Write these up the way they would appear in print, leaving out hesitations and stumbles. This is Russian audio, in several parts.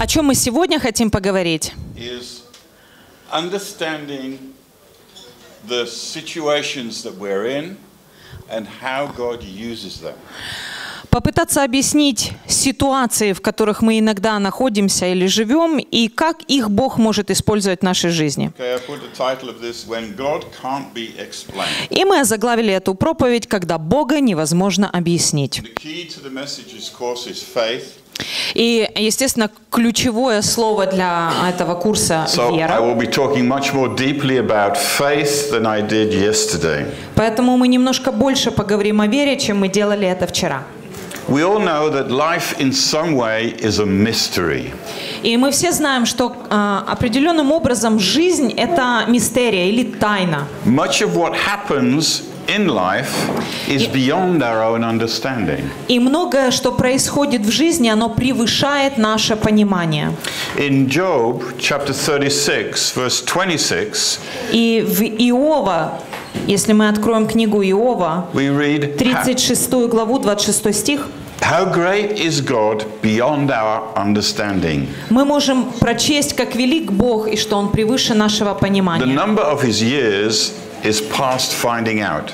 О чем мы сегодня хотим поговорить? Is understanding the situations that we're in and how God uses them. Попытаться объяснить ситуации, в которых мы иногда находимся или живем, и как их Бог может использовать в нашей жизни. Okay, I put the title of this "When God Can't Be Explained." И мы озаглавили эту проповедь «Когда Бога невозможно объяснить». The key to the message's course is faith. И, естественно, ключевое слово для этого курса So I «вера». will be talking much more deeply about faith than I did yesterday. Поэтому мы немножко больше поговорим о вере, чем мы делали это вчера. We all know that life in some way is a mystery. И мы все знаем, что определенным образом жизнь – это мистерия или тайна. Much of what happens in life is beyond our own understanding. И многое, что происходит в жизни, оно превышает наше понимание. In Job, chapter 36, verse 26, И в Иова, если мы откроем книгу Иова, we read, 36 главу, 26 стих, How great is God beyond our understanding. мы можем прочесть, как велик Бог и что Он превыше нашего The понимания. number of his years is past finding out.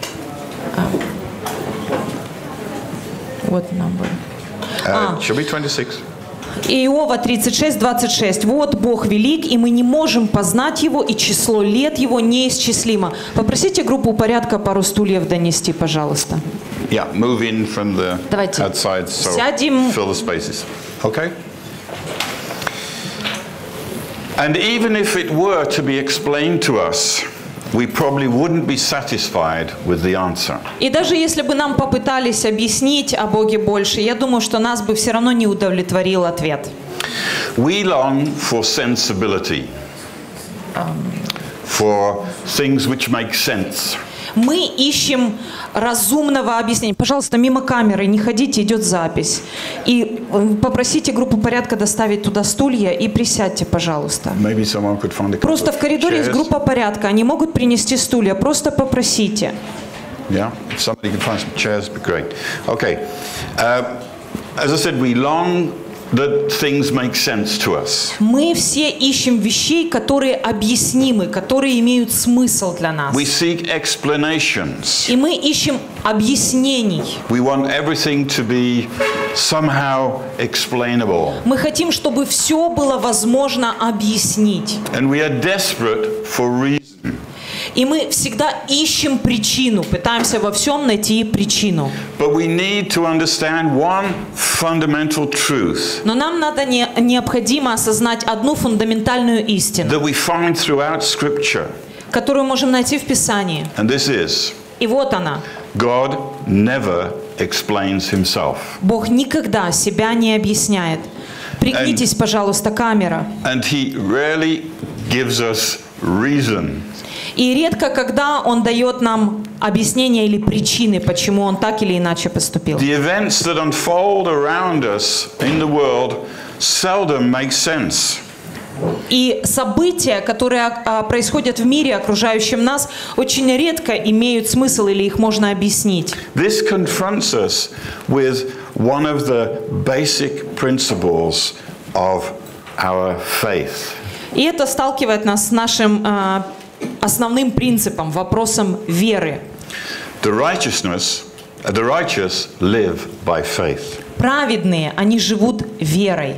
Вот number. Should be 26. Иова 36, 26. «Вот Бог велик, и мы не можем познать Его, и число лет Его неисчислимо». Попросите группу порядка пару стульев донести, пожалуйста. Yeah, move in from the Давайте outside, so сядем. fill the spaces. Okay? And even if it were to be explained to us, we probably wouldn't be satisfied with the answer. И даже если бы нам попытались объяснить о Боге больше, я думаю, что нас бы все равно не удовлетворил ответ. We long for sensibility, for things which make sense. Мы ищем разумного объяснения. Пожалуйста, мимо камеры не ходите, идет запись. И попросите группу порядка доставить туда стулья и присядьте, пожалуйста. Maybe someone could find a couple Просто в коридоре есть chairs. группа порядка, они могут принести стулья, просто попросите. Yeah, if somebody could find some chairs, it'd be great. Okay. As I said, we long that things make sense to us. Мы все ищем вещей, которые объяснимы, которые имеют смысл для нас. We seek explanations. И мы ищем объяснений. We want everything to be somehow explainable. Мы хотим, чтобы все было возможно объяснить. And we are desperate for reason. И мы всегда ищем причину, пытаемся во всем найти причину. But we need to understand one fundamental truth Но нам необходимо осознать одну фундаментальную истину, that we find throughout Scripture. которую можем найти в Писании. And this is, И вот она. God never explains himself. Бог никогда себя не объясняет. Пригнитесь, пожалуйста, камера. And he rarely gives us reason. И редко, когда Он дает нам объяснение или причины, почему Он так или иначе поступил. The events that unfold around us in the world seldom make sense. И события, которые происходят в мире, окружающем нас, очень редко имеют смысл или их можно объяснить. This confronts us with one of the basic principles of our faith. И это сталкивает нас с нашим основным принципом, вопросом веры. The righteous live by faith. Праведные, они живут верой.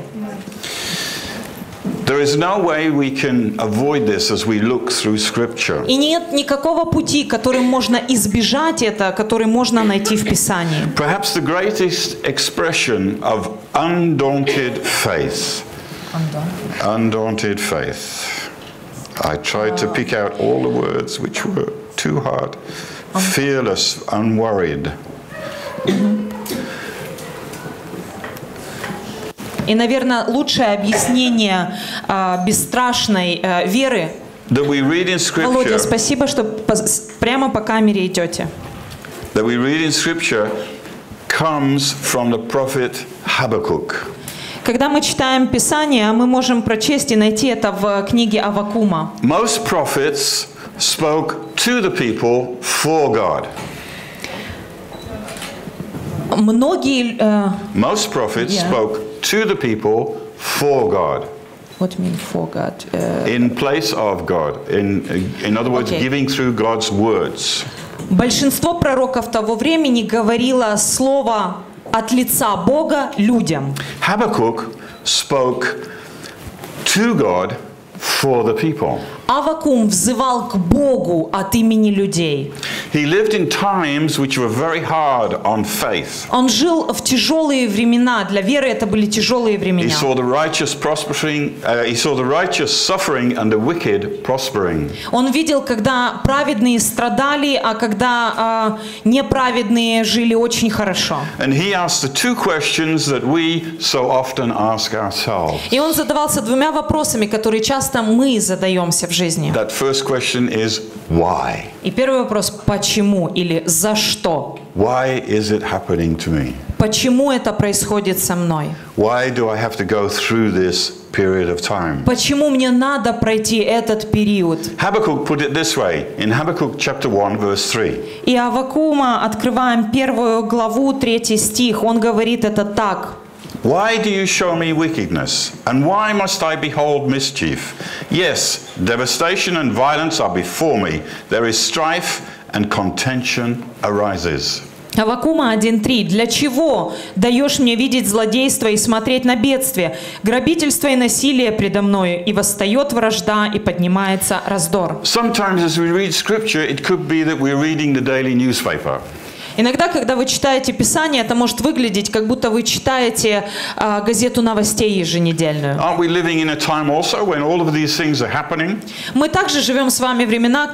There is no way we can avoid this as we look through Scripture. И нет никакого пути, которым можно избежать это, который можно найти в Писании. Perhaps the greatest expression of undaunted faith. Undaunted faith. I tried to pick out all the words which were too hard. Fearless, unworried. И, наверное, лучшее объяснение бесстрашной веры. That we read in Володя, Scripture. спасибо, что прямо по камере идете. That we read in Scripture comes from the prophet Habakkuk. Когда мы читаем Писание, мы можем прочесть и найти это в книге Аввакума. Most prophets spoke to the people for God. Многие Most prophets Yeah. spoke to the people for God. What mean for God? In place of God. In other words, Okay. giving through God's words. Большинство пророков того времени говорило слово от лица Бога людям. Habakkuk spoke to God for the people. Аввакум взывал к Богу от имени людей. He lived in times which were very hard on faith. Он жил в тяжелые времена. Для веры это были тяжелые He времена. saw the righteous prospering. He saw the righteous suffering and the wicked prospering. Он видел, когда праведные страдали, а когда неправедные жили очень хорошо. And he asked the two questions that we so often ask ourselves. И он задавался двумя вопросами, которые часто мы задаемся в жизни. That first question is why? И первый вопрос – почему или за что? Why is it happening to me? Почему это происходит со мной? Why do I have to go through this period of time? Почему мне надо пройти этот период? Habakkuk put it this way in Habakkuk chapter 1 verse 3. И Аввакума, открываем 1 главу, 3 стих, он говорит это так. Why do you show me wickedness? And why must I behold mischief? Yes, devastation and violence are before me. There is strife and contention arises. Аввакума 1.3. «Для чего даешь мне видеть злодейство и смотреть на бедствие? Грабительство и насилие предо мною, и восстает вражда, и поднимается раздор». Sometimes as we read scripture, it could be that we're reading the daily newspaper. Иногда, когда вы читаете Писание, это может выглядеть, как будто вы читаете газету новостей еженедельную. Aren't we living in a time also when all of these things are happening? Мы также живем с вами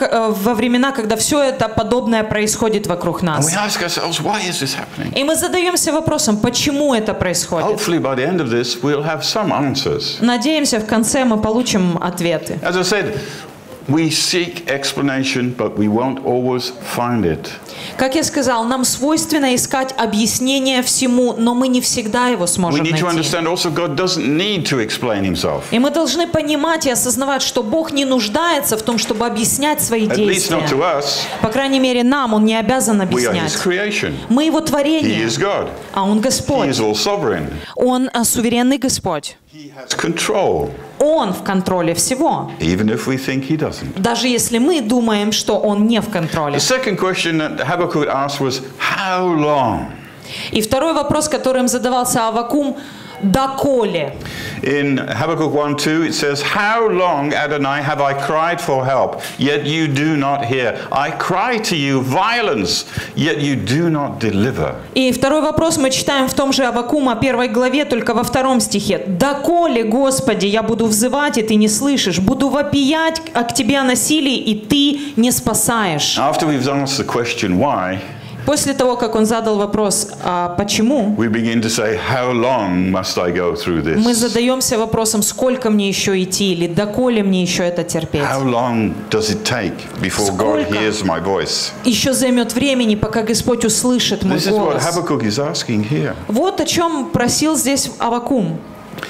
во времена, когда все это подобное происходит вокруг And нас. we ask ourselves, why is this happening? И мы задаемся вопросом, почему это происходит. Hopefully by the end of this, we'll have some answers. Надеемся, в конце мы получим ответы. As I said, we seek explanation, but we won't always find it. Как я сказал, нам свойственно искать объяснение всему, но мы не всегда его We сможем need to найти. understand also God doesn't need to explain himself. И мы должны понимать и осознавать, что Бог не нуждается в том, чтобы объяснять свои At least not to действия. us. По крайней мере, нам Он не обязан We are объяснять. his creation. Мы Его He творение, is God. а Он He Господь. is all sovereign. Он суверенный Господь. He has control, Он в контроле всего. even if we think he doesn't. Даже если мы думаем, что Он не в контроле. The second question that Habakkuk asked was, how long? И второй вопрос, которым задавался Аввакум, доколе? In Habakkuk 1:2 it says, how long, Adonai, have I cried for help, yet you do not hear? I cry to you violence, yet you do not deliver. И второй вопрос мы читаем в том же Аввакума 1 главе, только во 2 стихе. «Доколе, Господи, я буду взывать, и Ты не слышишь, буду вопиять к Тебе о насилии, и Ты не спасаешь». After we've asked the question why, После того, как он задал вопрос «А почему?», we begin to say, how long must I go through мы this? задаемся вопросом, сколько мне еще идти, или доколе мне еще это терпеть. How long does it take before God Сколько? hears my voice? Еще займет времени, пока Господь услышит мой This is what голос. Habakkuk is asking here. Вот о чем просил здесь Аввакум.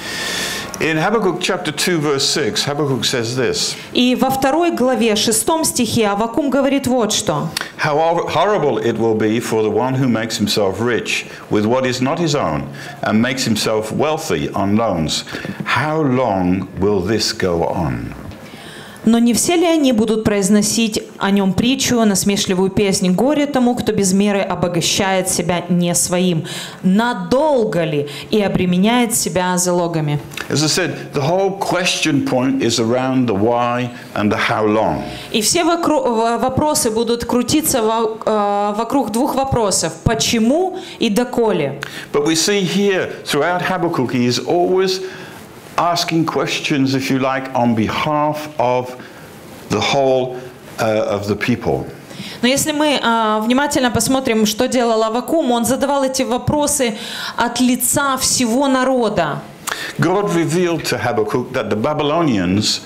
In Habakkuk chapter 2 verse 6, Habakkuk says this, И во 2 главе, 6 стихе Аввакум говорит вот что. how horrible it will be for the one who makes himself rich with what is not his own and makes himself wealthy on loans. How long will this go on? Но не все ли они будут произносить о нем притчу, насмешливую песнь? Горе тому, кто без меры обогащает себя не своим. Надолго ли и обременяет себя залогами? As I said, the whole question point is around the why and the how long. И все вопросы будут крутиться вокруг двух вопросов. Почему и доколе? But we see here throughout Habakkuk, he is always asking questions, if you like, on behalf of the whole of the people. Но если мы внимательно посмотрим, что делал Аввакум, он задавал эти вопросы от лица всего народа. God revealed to Habakkuk that the Babylonians,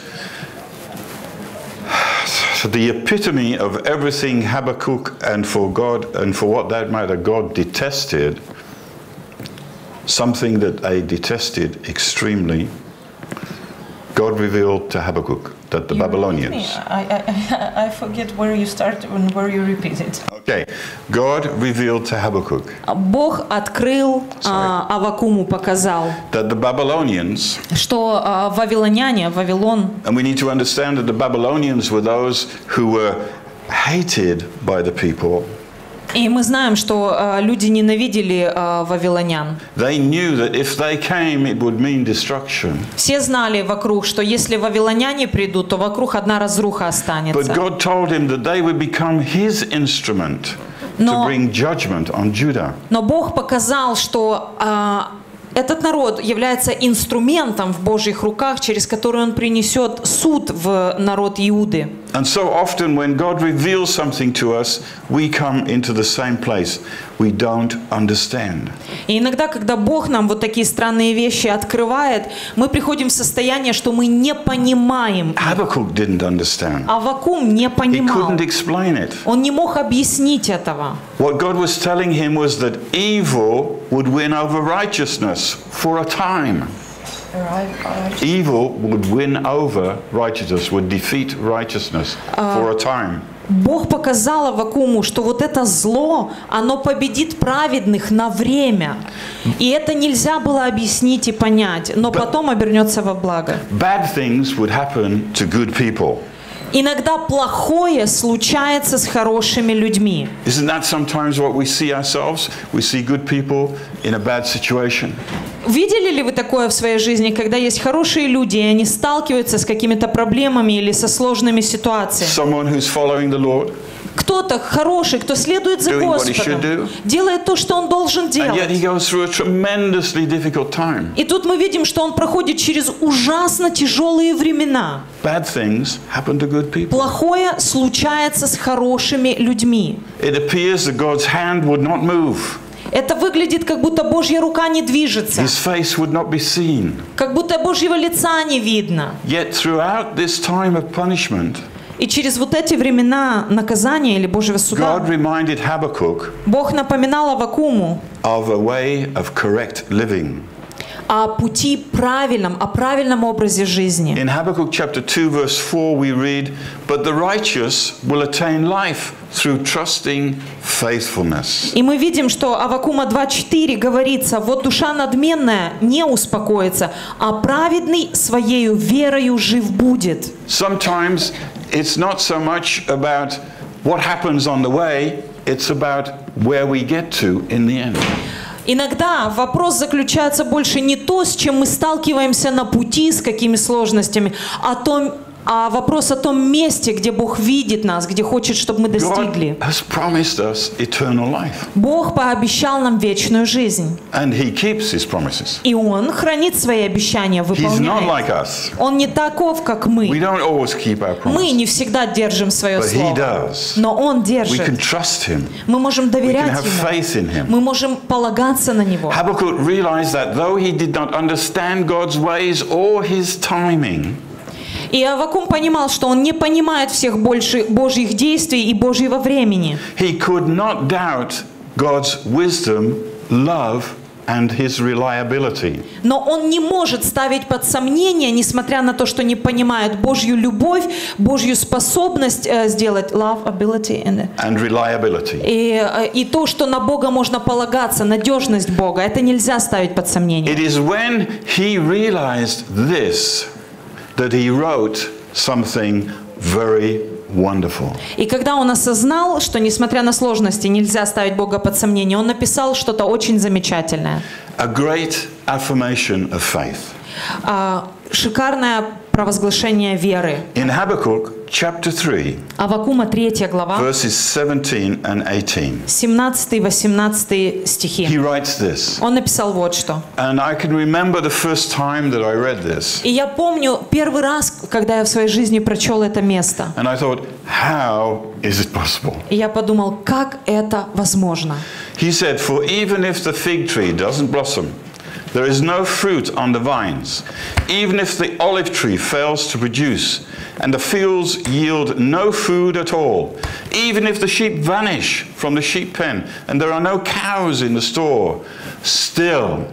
the epitome of everything Habakkuk and for God, and for what that matter, God detested, something that they detested extremely, God revealed to Habakkuk that the Babylonians. I forget where you start and where you repeat it. Okay, God revealed to Habakkuk Бог открыл, Аввакуму показал, that the Babylonians, что вавилоняне, Вавилон, and we need to understand that the Babylonians were those who were hated by the people. и мы знаем, что люди ненавидели вавилонян. They knew that if they came, it would mean destruction. Все знали вокруг, что если вавилоняне придут, то вокруг одна разруха But останется. God told him that they would become his instrument to bring judgment on Judah. Но Бог показал, что этот народ является инструментом в Божьих руках, через который Он принесет суд в народ Иуды. And so often when God reveals something to us, we come into the same place. We don't understand. И иногда, когда Бог нам вот такие странные вещи открывает, мы приходим в состояние, что мы не понимаем. Habakkuk didn't understand. Аввакум не He понимал. couldn't explain it. Он не мог объяснить этого. What God was telling him was that evil would win over righteousness for a time. Evil would win over righteousness, would defeat righteousness for a time. Бог показал Аввакуму, что вот это зло, оно победит праведных на время. И это нельзя было объяснить и понять, но потом обернется во благо. Bad things would happen to good people. Иногда плохое случается с хорошими людьми. Isn't that sometimes what we see ourselves? We see good people in a bad situation. Видели ли вы такое в своей жизни, когда есть хорошие люди, и они сталкиваются с какими-то проблемами или со сложными ситуациями? Someone who's following the Lord, Кто-то хороший, кто следует за doing what he should Господом, do, делает то, что он должен and yet he делать. goes through a tremendously difficult time. И тут мы видим, что он проходит через ужасно тяжелые времена. Bad things happen to good people. Плохое случается с хорошими людьми. It appears that God's hand would not move. Это выглядит, как будто Божья рука не движется, His face would not be seen. как будто Божьего лица не видно. Yet throughout this time of punishment, И через вот эти времена наказания или Божьего суда God reminded Habakkuk Бог напоминал Аввакуму of a way of correct living. о пути правильном, о правильном образе жизни. In Habakkuk chapter 2 verse 4 we read, "But the righteous will attain life through trusting faithfulness." И мы видим, что Аввакума 2:4 говорится: «Вот душа надменная не успокоится, а праведный своею верою жив будет». Sometimes it's not so much about what happens on the way, it's about where we get to in the end. Иногда вопрос заключается больше не то, с чем мы сталкиваемся на пути, с какими сложностями, а вопрос о том месте, где Бог видит нас, где хочет, чтобы мы достигли. God has promised us eternal life. Бог пообещал нам вечную жизнь. And He keeps His promises. И Он хранит свои обещания, He's not like выполняет. us. Он не таков, как We мы. don't always keep our Мы promises. не всегда держим свое But He слово. does. Но Он We can держит. trust Him. Мы можем We can доверять have Ему. faith in Him. Мы можем полагаться на Него. Habakkuk realized that though he did not understand God's ways or His timing, И Аввакум понимал, что он не понимает всех Божьих действий и Божьего времени. he could not doubt God's wisdom, love, and His reliability. Но он не может ставить под сомнение, несмотря на то, что не понимает Божью любовь, Божью способность сделать love, ability And reliability. и то, что на Бога можно полагаться, надежность Бога, это нельзя ставить под сомнение. It is when he realized this that he wrote something very wonderful. И когда он осознал, что несмотря на сложности нельзя ставить Бога под сомнение, он написал что-то очень замечательное. A great affirmation of faith. Шикарное провозглашение веры. In Habakkuk chapter 3, Аввакума 3 глава, verses 17 and 18, 17-18 стихи. he writes this. Он написал вот что. And I can remember the first time that I read this. И я помню первый раз, когда я в своей жизни прочел это место. And I thought, how is it possible? И я подумал, как это возможно? He said, "For even if the fig tree doesn't blossom, there is no fruit on the vines. Even if the olive tree fails to produce, and the fields yield no food at all, even if the sheep vanish from the sheep pen, and there are no cows in the store, still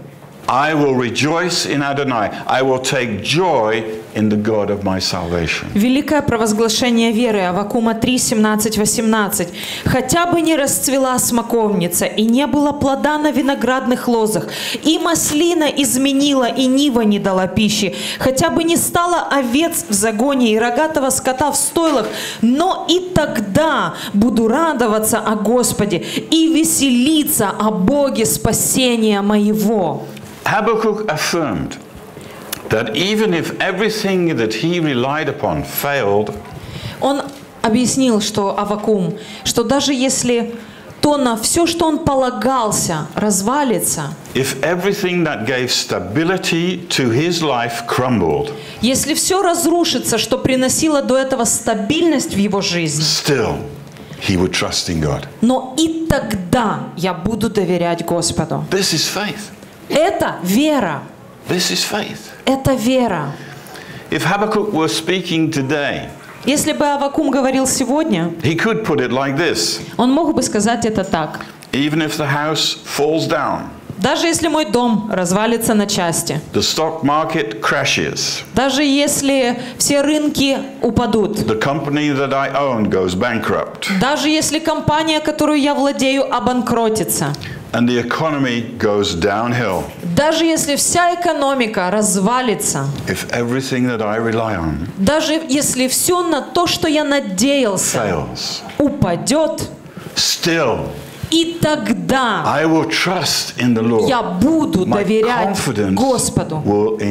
I will rejoice in Adonai. I will take joy in the God of my salvation. Великое провозглашение веры. Аввакума 3, 17, 18. «Хотя бы не расцвела смоковница, и не было плода на виноградных лозах, и маслина изменила, и нива не дала пищи, хотя бы не стало овец в загоне и рогатого скота в стойлах, но и тогда буду радоваться о Господе и веселиться о Боге спасения моего». Habakkuk affirmed that even if everything that he relied upon failed, Он объяснил, что Аввакум, что даже если то на все, что он полагался, развалится, if everything that gave stability to his life crumbled, если все разрушится, что приносило до этого стабильность в его жизни, still he would trust in God. но и тогда я буду доверять Господу. This is faith. Это вера. This is faith. Это вера. If Habakkuk were speaking today, Если бы Аввакум говорил сегодня, he could put it like this: он мог бы сказать это так. even if the house falls down, Даже если мой дом развалится на части, the stock market crashes, даже если все рынки упадут, the company that I own goes bankrupt, даже если компания, которую я владею, обанкротится, and the economy goes downhill, даже если вся экономика развалится, if everything that I rely on даже если все на то, что я надеялся, fails, упадет, still и тогда I will trust in the Lord. я буду My доверять confidence Господу.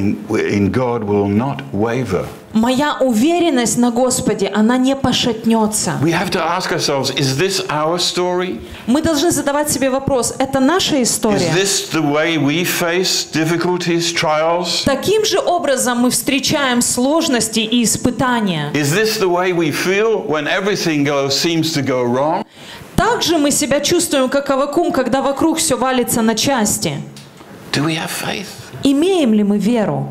in God will not waver. Моя уверенность на Господе, она не пошатнется. We have to ask ourselves, is this our story? Мы должны задавать себе вопрос, это наша Is история? this the way we face difficulties, trials? Таким же образом мы встречаем сложности и испытания. Is this the way we feel when everything seems to go wrong? Также мы себя чувствуем, как Аввакум, когда вокруг все валится на части. Do we have faith? Имеем ли мы веру?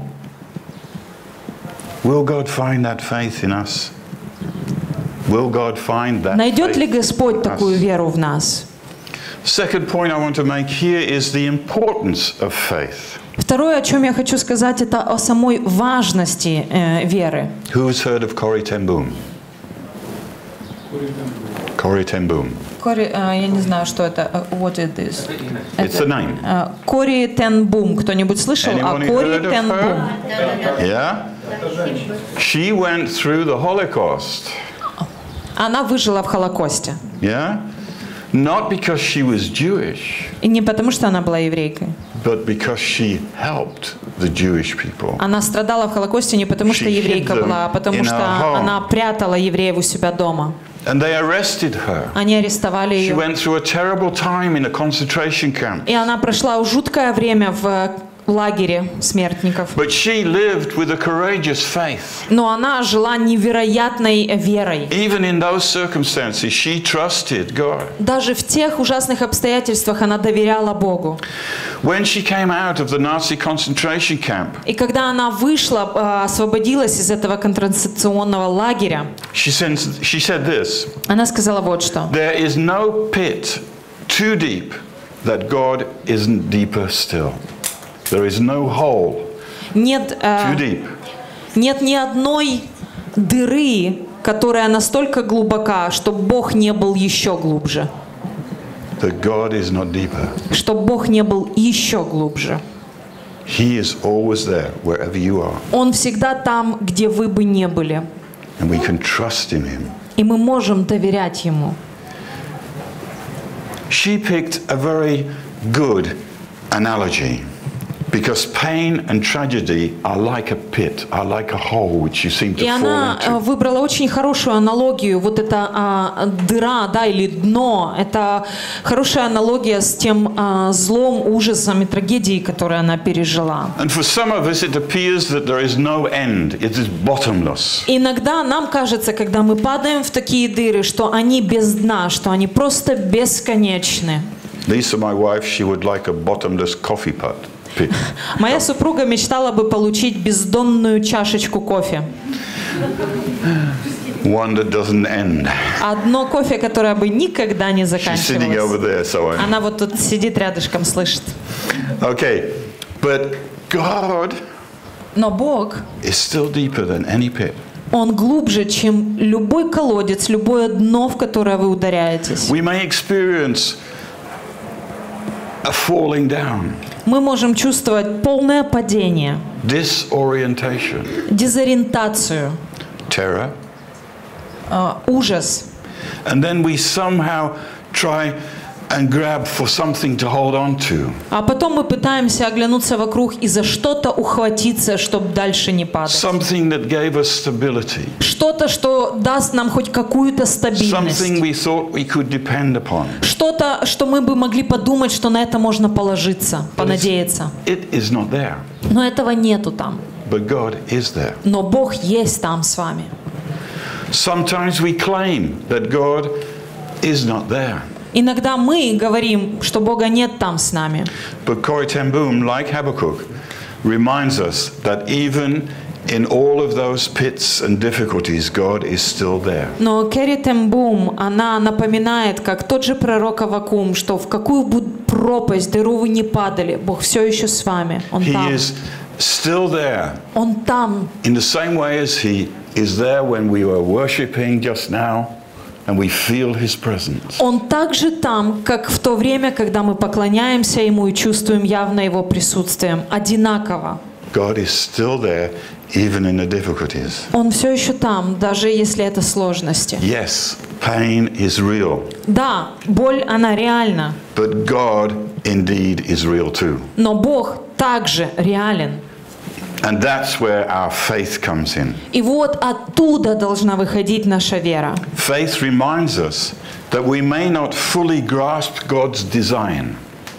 Will God find that faith in us? Will God find that Найдет ли faith Господь in такую us? веру в нас? Second point I want to make here is the importance of faith. Второе, о чем я хочу сказать, это о самой важности веры. Who has heard of Corrie ten Boom? Corrie ten Boom. Я не знаю, что это. What is this? It's a name. Corrie ten Boom. Кто-нибудь слышал о Anyone Corrie heard of ten Boom? her? Yeah? She went through the Holocaust. Она выжила в Холокосте. Yeah? Not because she was Jewish, И не потому, что она была еврейкой. but because she helped the Jewish people. Она страдала в Холокосте не потому, что She hid еврейка them была, а потому in что her home. она прятала евреев у себя дома. And they arrested her. Они арестовали She ее. went through a terrible time in a concentration camp. И она прошла жуткое время в лагере смертников. But she lived with a courageous faith. Но она жила невероятной верой. Even in those circumstances, she trusted God. Даже в тех ужасных обстоятельствах она доверяла Богу. When she came out of the Nazi concentration camp, И когда она вышла, освободилась из этого концентрационного лагеря, she said this: она сказала вот что. there is no pit too deep that God isn't deeper still. There is no hole Нет, too deep. нет ни одной дыры, которая настолько глубока, чтобы Бог не был еще глубже. That God is not deeper. Чтобы Бог не был еще глубже. He is always there, wherever you are. Он всегда там, где вы бы не были. And we can trust in Him. И мы можем доверять Ему. She picked a very good analogy. Because pain and tragedy are like a pit, are like a hole which you seem to И она fall into. выбрала очень хорошую аналогию. Вот эта дыра, да, или дно, это хорошая аналогия с тем злом, ужасом и трагедией, которую она пережила. And for some of us it appears that there is no end. It is bottomless. Иногда нам кажется, когда мы падаем в такие дыры, что они без дна, что они просто бесконечны. Lisa, my wife, she would like a bottomless coffee pot. Pit. Моя супруга мечтала бы получить бездонную чашечку кофе. One that doesn't end. Одно кофе, которое бы никогда не She's sitting over заканчивалось. there, so Она вот тут сидит рядышком, слышит. Okay. But God Но Бог, is still deeper than any pit. Он глубже, чем любой колодец, любое дно, в которое вы ударяетесь. We may experience a falling down, Мы можем чувствовать полное падение, disorientation, дезориентацию, terror, ужас. and then we somehow try and grab for something to hold on to. А потом мы пытаемся оглянуться вокруг и за что-то ухватиться, чтобы дальше не падать. Something that gave us stability. Что-то, что даст нам хоть какую-то стабильность. Something we thought we could depend upon. Что-то, что мы бы могли подумать, что на это можно положиться, понадеяться. It is not there. Но этого нету там. But God is there. Но Бог есть там с вами. Sometimes we claim that God is not there. Иногда мы говорим, что Бога нет там с нами. But Corrie ten Boom, like Habakkuk, reminds us that even in all of those pits and difficulties, God is still there. Но Корrie ten Boom, она напоминает, как тот же пророк Аввакум, что в какую бы пропасть, дыру вы не падали, Бог все еще с вами. Он He там. is still there. Он там. In the same way as He is there when we were worshiping just now, and we feel His presence. Он также там, как в то время, когда мы поклоняемся Ему и чувствуем явно Его присутствием. Одинаково. God is still there, even in the difficulties. Он все еще там, даже если это сложности. Yes, pain is real, Да, боль, она реальна. but God indeed is real too. Но Бог также реален. And that's where our faith comes in. И вот оттуда должна выходить наша вера. Faith reminds us that we may not fully grasp God's design.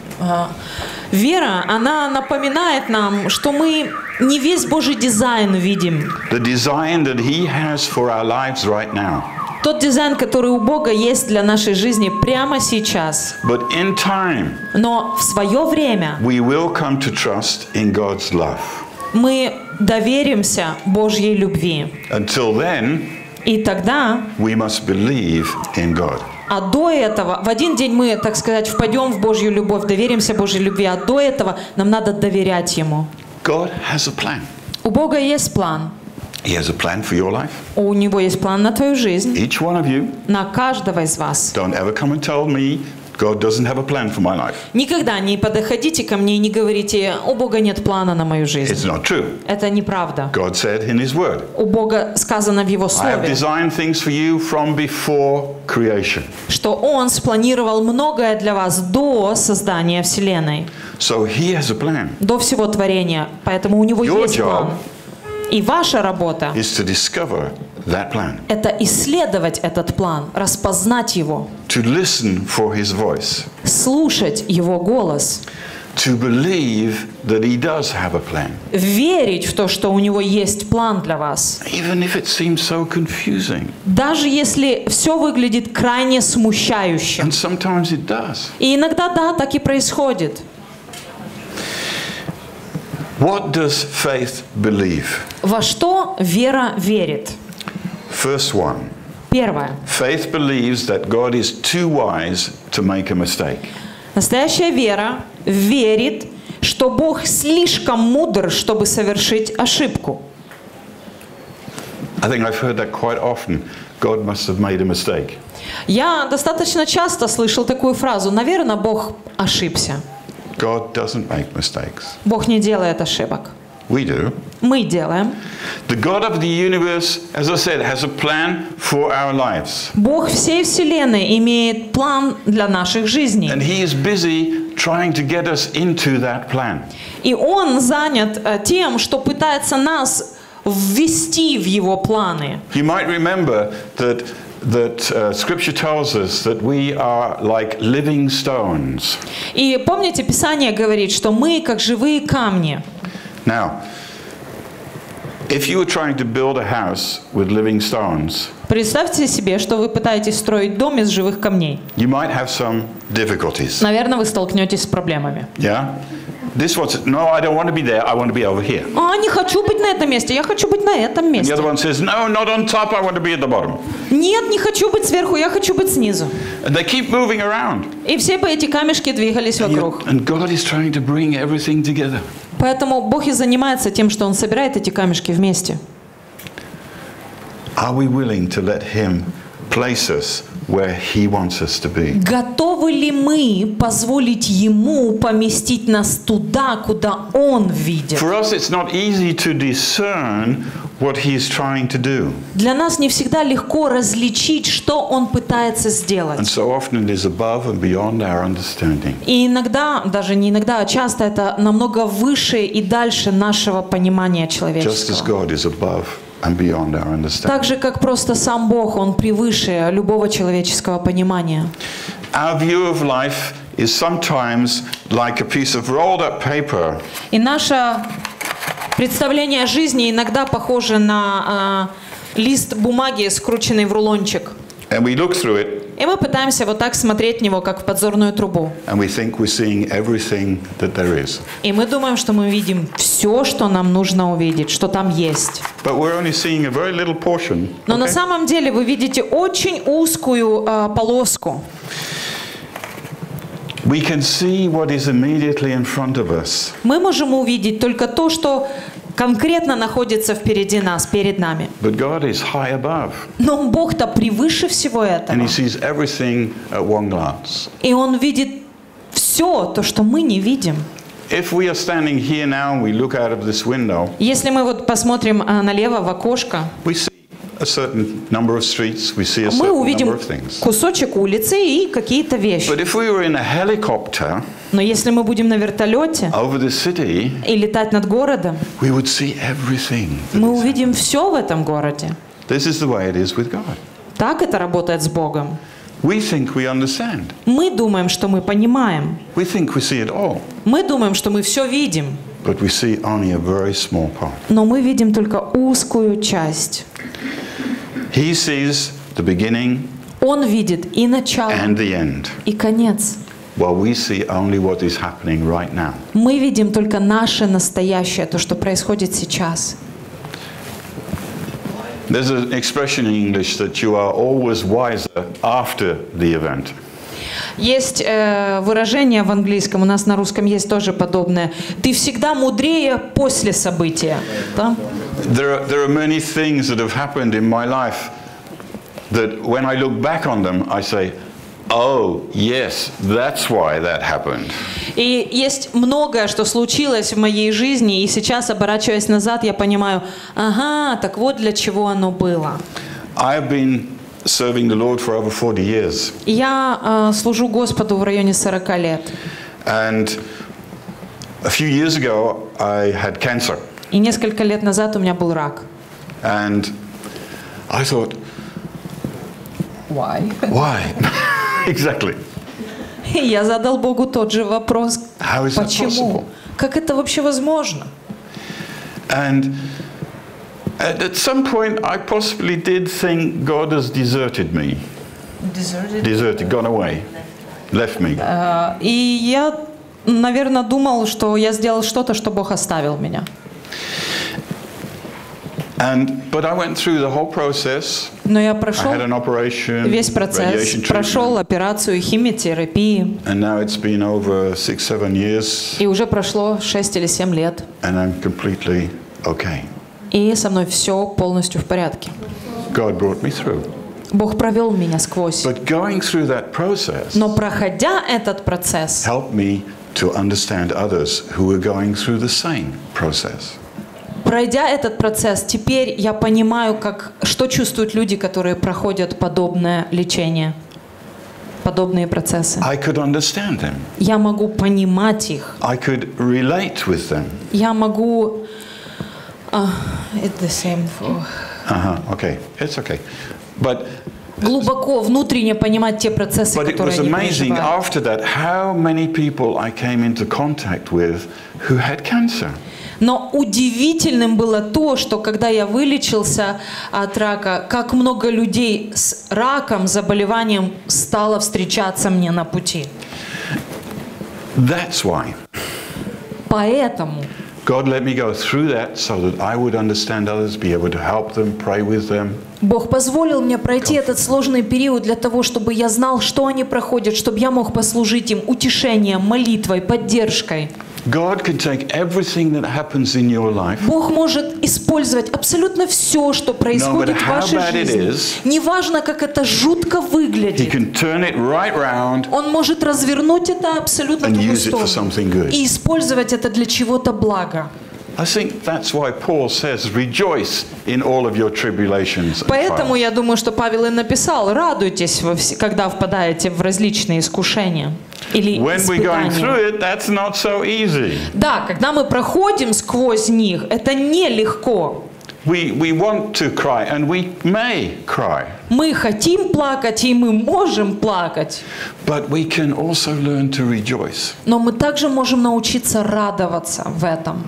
Вера, она напоминает нам, что мы не весь Божий дизайн видим. The design that He has for our lives right now. Тот дизайн, который у Бога есть для нашей жизни прямо сейчас. But in time, Но в свое время we will come to trust in God's love. мы доверимся Божьей любви. Until then, И тогда, we must believe in God. а до этого, в один день мы, так сказать, впадем в Божью любовь, доверимся Божьей любви, а до этого нам надо доверять Ему. God has a plan. У Бога есть план. He has a plan for your life. У Него есть план на твою жизнь, Each one of you. на каждого из вас. Don't ever come and tell me God doesn't have a plan for my life. Никогда не подходите ко мне и не говорите, у Бога нет плана на мою жизнь. It's not true. Это неправда. God said in His Word, У Бога сказано в Его I have Слове, designed things for you from before creation. что Он спланировал многое для вас до создания Вселенной, So He has a plan. до всего творения. Поэтому у Него Your есть план. job И ваша работа is to discover that plan, – это исследовать этот план, распознать его, to listen for His voice, слушать Его голос, to believe that He does have a plan, верить в то, что у Него есть план для вас. even if it seems so confusing. Даже если все выглядит крайне смущающим. And sometimes it does. И иногда, да, так и происходит. What does faith believe? Во что вера верит? First one. Первое. Faith believes that God is too wise to make a mistake. Настоящая вера верит, что Бог слишком мудр, чтобы совершить ошибку. I think I've heard that quite often. God must have made a mistake. Я достаточно часто слышал такую фразу. Наверное, Бог ошибся. God doesn't make mistakes. Бог не делает ошибок. We do. Мы делаем. The God of the universe, as I said, has a plan for our lives. Бог всей Вселенной имеет план для наших жизней. And He is busy trying to get us into that plan. И Он занят тем, что пытается нас ввести в Его планы. You might remember that Scripture tells us that we are like living stones. И помните, Писание говорит, что мы как живые камни. Now, if you were trying to build a house with living stones, Представьте себе, что вы пытаетесь строить дом из живых камней. you might have some difficulties. Наверное, вы столкнетесь с проблемами. Yeah? This one says, no, I don't want to be there, I want to be over here. Не хочу быть на этом месте, я хочу быть на этом The месте. other one says, no, not on top, I want to be at the bottom. Нет, не хочу быть сверху, я хочу быть снизу. And they keep moving around. И все бы эти камешки двигались вокруг. And God is trying to bring everything together. Поэтому Бог и занимается тем, что Он собирает эти камешки вместе. Are we willing to let Him place us where He wants us to be? Готовы ли мы позволить Ему поместить нас туда, куда Он видит? For us, it's not easy to discern what He's trying to do. Для нас не всегда легко различить, что Он пытается And сделать. so often it is above and beyond our understanding. И иногда, даже не иногда, а часто это намного выше и дальше нашего понимания Just as человеческого. God is above and beyond our understanding. Так же, как просто сам Бог, Он превыше любого человеческого понимания. Our view of life is sometimes like a piece of rolled up paper. И наше представление о жизни иногда похоже на лист бумаги, скрученный в рулончик. And we look through it И мы пытаемся вот так смотреть в него, как в подзорную трубу. and we think we're seeing everything that there is. И мы думаем, что мы видим все, что нам нужно увидеть, что там есть. But we're only seeing a very little portion. Но на Okay? самом деле вы видите очень узкую полоску. We can see what is immediately in front of us. Мы можем увидеть только то, что конкретно находится впереди нас, перед нами. But God is high above. Но Бог-то превыше всего And этого. He sees everything at one glance. И Он видит все то, что мы не видим. If we are standing here now and we look out of this window, Если мы вот посмотрим налево в окошко, we see a certain number of streets, we see a мы certain увидим number of things. кусочек улицы и какие-то вещи. But if we were in a helicopter Но если мы будем на вертолете over the city, и летать над городом, we would see everything. that мы is увидим все в этом городе. happening. This is the way it is with God. Так это работает с Богом. We think we understand. Мы думаем, что мы понимаем. We think we see it all. Мы думаем, что мы все видим. But we see only a very small part. Но мы видим только узкую часть. He sees the beginning Он видит и начало, and the end, и конец. while we see only what is happening right now. Мы видим только наше настоящее, то, что происходит сейчас. There's an expression in English that you are always wiser after the event. Есть выражение в английском, у нас на русском есть тоже подобное. Ты всегда мудрее после события. Да? There are many things that have happened in my life that when I look back on them, I say, oh, yes, that's why that happened. И есть многое, что случилось в моей жизни, и сейчас, оборачиваясь назад, я понимаю, ага, так вот для чего оно было. I've been serving the Lord for over 40 years. Я служу Господу в районе 40 лет. And a few years ago, I had cancer. И несколько лет назад у меня был рак. And I thought, Why? why? Exactly. И я задал Богу тот же вопрос. How is that Почему? possible? Как это вообще возможно? And at some point, I possibly did think God has deserted me. Deserted, gone away, left me. И я, наверное, думал, что я сделал что-то, что Бог оставил меня. But I went through the whole process. Но я I прошел had an operation, весь процесс, radiation прошел treatment, операцию химиотерапии, and now it's been over 6-7 years, и уже прошло 6 или 7 лет. and I'm completely okay. И со мной все полностью в порядке. God brought me through. Бог провел меня сквозь. But going through that process Но проходя этот процесс, helped me to understand others who were going through the same process. пройдя этот процесс, теперь я понимаю, что чувствуют люди, которые проходят подобное лечение, подобные процессы. I could understand them. Я могу понимать их. I could relate with them. Я могу... it's the same for... Okay, it's okay. But Глубоко, внутренне понимать те процессы, it которые was они amazing переживают. after that how many people I came into contact with who had cancer. Но удивительным было то, что когда я вылечился от рака, как много людей с раком, заболеванием стало встречаться мне на пути. That's why Поэтому God let me go through that so that I would understand others, be able to help them, pray with them. Бог позволил мне пройти этот сложный период для того, чтобы я знал, что они проходят, чтобы я мог послужить им утешением, молитвой, поддержкой. God can take everything that happens in your life. Бог может использовать абсолютно все, что происходит в вашей жизни. Неважно, как это жутко He выглядит. can turn it right round Он может развернуть это абсолютно в and другую use it for сторону something good. и использовать это для чего-то блага. I think that's why Paul says, rejoice in all of your tribulations and Поэтому trials. я думаю, что Павел и написал: радуйтесь, когда впадаете в различные искушения или When we're going through испытания. it, that's not so easy. Да, когда мы проходим сквозь них, это нелегко. We want to cry, and we may cry. Мы хотим плакать, и мы можем плакать. But we can also learn to rejoice. Но мы также можем научиться радоваться в этом.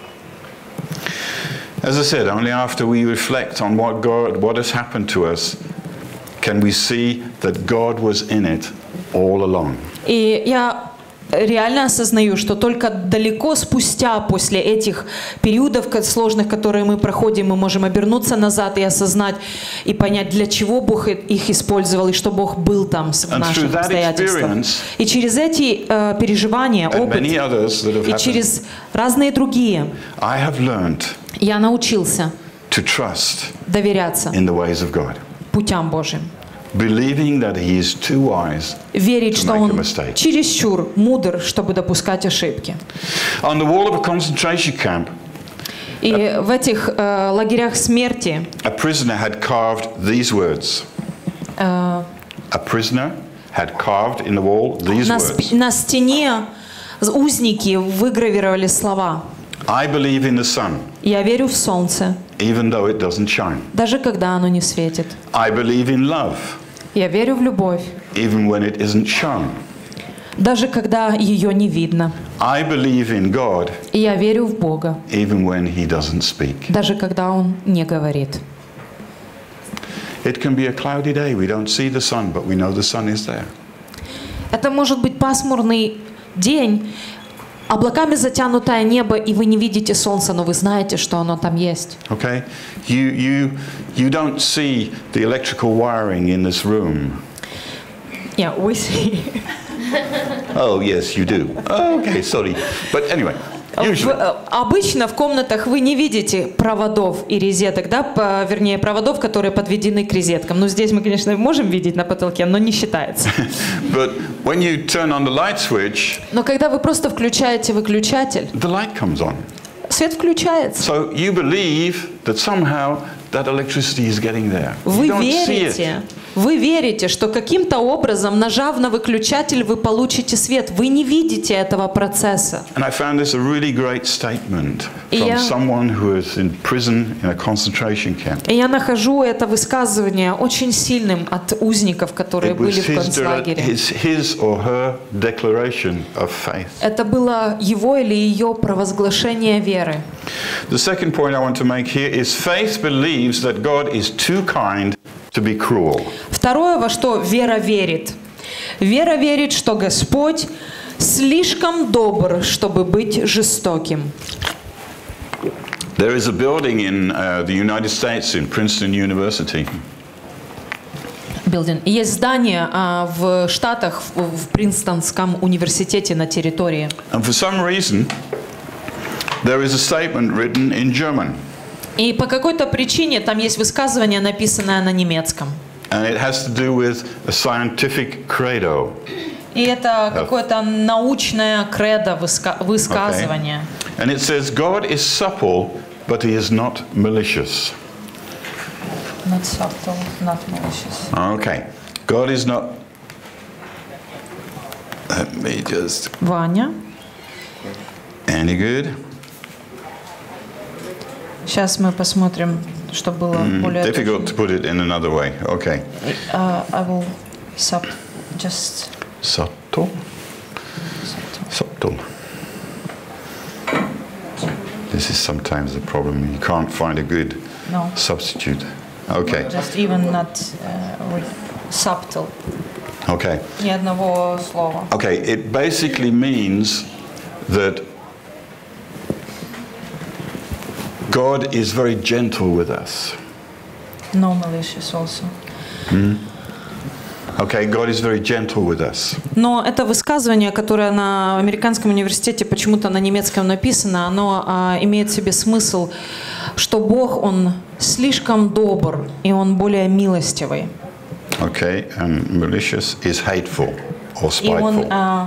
As I said, only after we reflect on what has happened to us, can we see that God was in it all along. И я реально осознаю, что только далеко спустя, после этих периодов сложных, которые мы проходим, мы можем обернуться назад и осознать, и понять, для чего Бог их использовал, и что Бог был там в наших обстоятельствах. И через эти переживания, опыт, и через разные другие, я научился доверяться путям Божьим. Believing that he is too wise верить, to что make a он mistake. чересчур мудр, чтобы допускать ошибки. On the wall of a concentration camp, И в этих лагерях смерти a prisoner had carved these words. A prisoner had carved in the wall these words. на стене узники выгравировали слова: I believe in the sun, «Я верю в солнце, even though it doesn't shine. даже когда оно не светит. I believe in love, Я верю в любовь, even when it isn't shown. даже когда ее не видно. I believe in God, И я верю в Бога, even when he doesn't speak». даже когда Он не говорит. It can be a cloudy day. We don't see the sun, but we know the sun is there. Это может быть пасмурный день, облаками затянутое небо, и вы не видите солнца, но вы знаете, что оно там есть. Okay? You don't see the electrical wiring in this room. Yeah, we see. Oh, yes, you do. Oh, okay, sorry. But anyway, usually. Обычно в комнатах вы не видите проводов и розеток, да, вернее, проводов, которые подведены к розеткам. Но здесь мы, конечно, можем видеть на потолке, но не считается. But when you turn on the light switch, но когда вы просто включаете выключатель, the light comes on. Свет включается. So you believe that somehow that electricity is getting there. Вы верите, что каким-то образом, нажав на выключатель, вы получите свет. Вы не видите этого процесса. And I found this a really great statement from someone who is in prison in a concentration camp. И я нахожу это высказывание очень сильным от узников, которые были в концлагере. His or her declaration of faith. Это было его или ее провозглашение веры. The second point I want to make here is faith believes that God is too kind to be cruel. Второе, во что вера верит. Вера верит, что Господь слишком добр, чтобы быть жестоким. There is a building in the United States in Princeton University. Есть здание в Штатах, в Принстонском университете на территории. And for some reason, there is a statement written in German. И по какой-то причине там есть высказывание, написанное на немецком. And it has to do with a scientific credo. И это какое-то научное кредо, высказывание. Okay. And it says, God is supple, but he is not malicious. Not subtle, not malicious. Okay. God is not... Let me just... Ваня. Any good? Сейчас мы посмотрим, что было более... Difficult to put it in another way. Okay. I will just... Subtle? Subtle. This is sometimes a problem. You can't find a good substitute. Okay. Just even not subtle. Okay. Ни одного слова. Okay. It basically means that God is very gentle with us. No malicious also. Okay, God is very gentle with us. Но это высказывание, которое на американском университете почему-то на немецком написано, оно имеет в себе смысл, что Бог, Он слишком добр, и Он более милостивый. Okay, and malicious is hateful or И Он spiteful.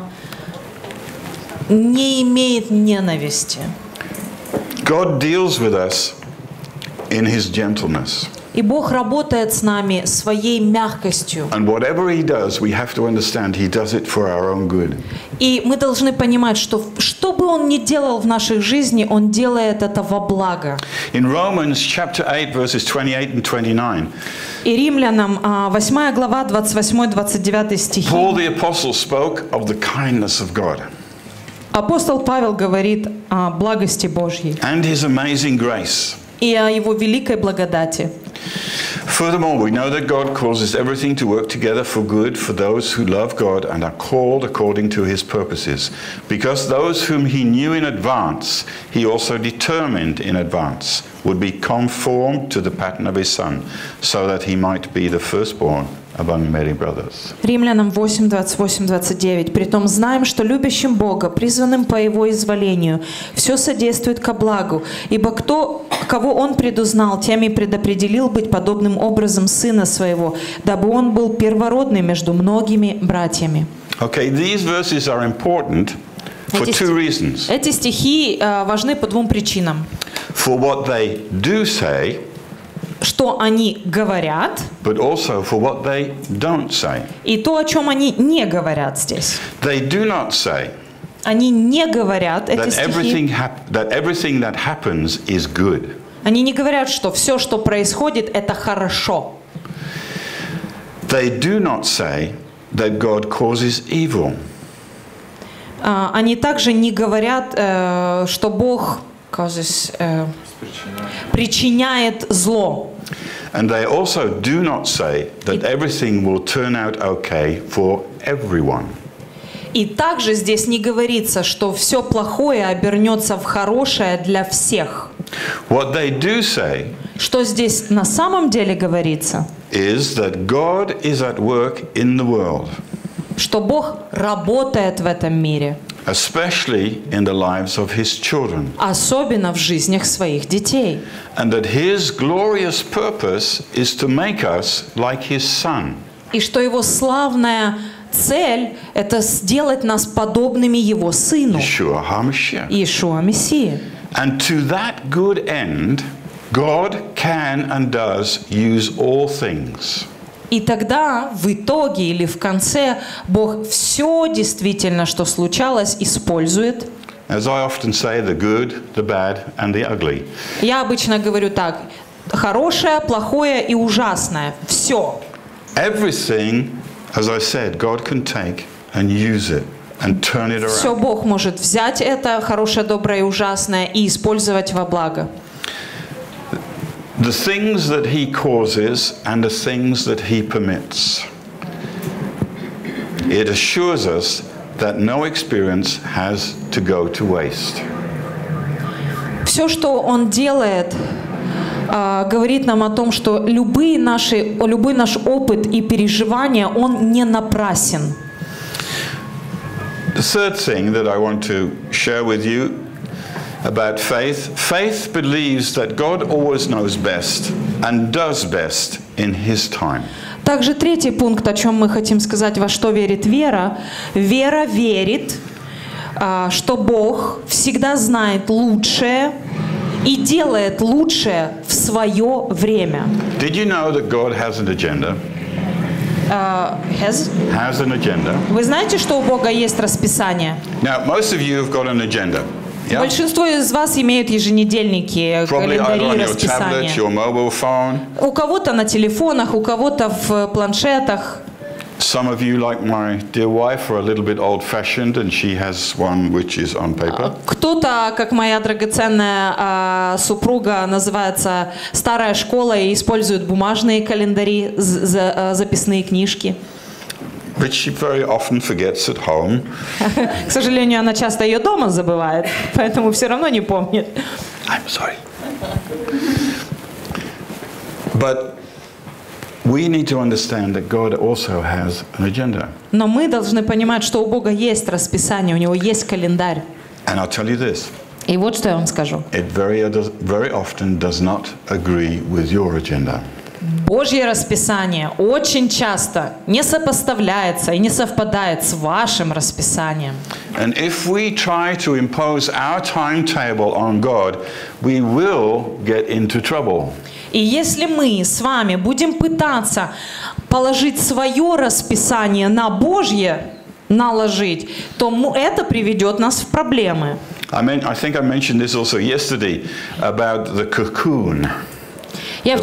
не имеет ненависти. God deals with us in His gentleness. И Бог работает с нами своей мягкостью. And whatever He does, we have to understand He does it for our own good. И мы должны понимать, что бы Он ни делал в нашей жизни, Он делает это во благо. In Romans chapter 8, verses 28 and 29, И Римлянам 8 глава, 28-29 стихи. Paul the Apostle spoke of the kindness of God Апостол Павел говорит о благости Божьей and His amazing grace. и о Его великой благодати. Furthermore, we know that God causes everything to work together for good for those who love God and are called according to His purposes. Because those whom He knew in advance, He also determined in advance would be conformed to the pattern of His Son, so that He might be the firstborn among many brothers. Римлянам 8, 28-29. «Притом знаем, что любящим Бога, призванным по Его изволению, все содействует ко благу, ибо кого Он предузнал, тем и предопределил быть подобным образом Сына Своего, дабы Он был первородный между многими братьями». Okay, these verses are important for two reasons. Эти стихи важны по двум причинам. For what they do say, Что они говорят, but also for what they don't say. и то, о чем они не говорят здесь. They do not say Они не говорят, эти that стихи, everything that happens is good. они не говорят, что все, что происходит, это хорошо. They do not say that God causes evil. Они также не говорят, что Бог причиняет зло. And they also do not say that everything will turn out okay for everyone. И также здесь не говорится, что все плохое обернется в хорошее для всех. What they do say Что здесь на самом деле говорится? is that God is at work in the world, Что Бог работает в этом мире, especially in the lives of His children, особенно в жизнях своих детей. and that His glorious purpose is to make us like His Son. И что Его славная цель – это сделать нас подобными Его Сыну, Yeshua HaMashiach. Иешуа Мессии. And to that good end, God can and does use all things. И тогда в итоге или в конце Бог все действительно, что случалось, использует. As I often say, the good, the bad, and the ugly. Я обычно говорю так: хорошее, плохое и ужасное. Все. Everything, as I said, God can take and use it and turn it Все around. Бог может взять это хорошее, доброе и ужасное и использовать во благо. The things that He causes and the things that He permits. It assures us that no experience has to go to waste. Все, что Он делает, говорит нам о том, что любой наш опыт и переживания, он не напрасен. The third thing that I want to share with you about faith, faith believes that God always knows best and does best in His time. Также третий пункт, о чем мы хотим сказать, во что верит вера. Вера верит, что Бог всегда знает лучшее и делает лучшее в свое время. Did you know that God has an agenda? Has an agenda. Вы знаете, что у Бога есть расписание? Now, most of you have got an agenda. Yeah? Большинство из вас имеют еженедельники, Probably either on календари, your расписания. tablet, your mobile phone. У кого-то на телефонах, у кого-то в планшетах. Some of you, like my dear wife, are a little bit old-fashioned, and she has one which is on paper. Кто-то, как моя драгоценная супруга, называется старая школа и использует бумажные календари, записные книжки. Which she very often forgets at home. К сожалению, она часто ее дома забывает, поэтому все равно не помнит. I'm sorry. But We need to understand that God also has an agenda. Но мы должны понимать, что у Бога есть расписание, у Него есть календарь. And I'll tell you this. И вот что я вам скажу. It very often does not agree with your agenda. Божье расписание очень часто не сопоставляется и не совпадает с вашим расписанием. And if we try to impose our timetable on God, we will get into trouble. И если мы с вами будем пытаться положить свое расписание на Божье, наложить, то это приведет нас в проблемы. I think I mentioned this also yesterday about the cocoon. Я